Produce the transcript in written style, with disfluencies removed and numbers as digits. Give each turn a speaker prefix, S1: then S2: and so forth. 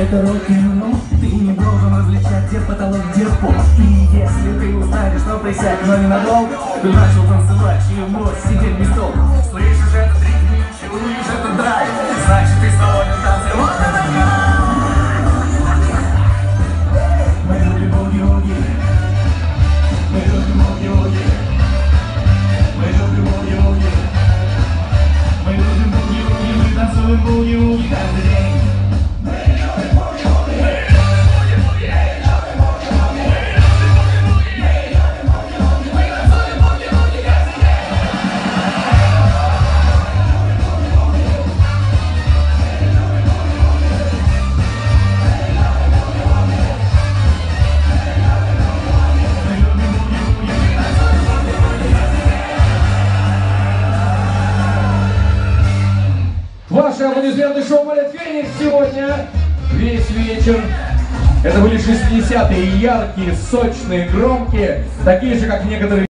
S1: это рок-н-ролл. Ты не должен различать, где потолок, где пол. И если ты устанешь, то присядь, но ненадолго. Ты начал танцевать, чему сидеть без толку. Слышишь этот ритм, чуешь этот драйв, значит ты свободен в танце. Вот это мы любим буги-вуги. Мы любим буги-вуги. Мы любим буги-вуги. Мы любим буги-вуги. Мы танцуем буги-вуги каждый день.
S2: Ваши аплодисменты, шоу «Балет Феникс» сегодня весь вечер. Это были 60-е, яркие, сочные, громкие, такие же, как некоторые.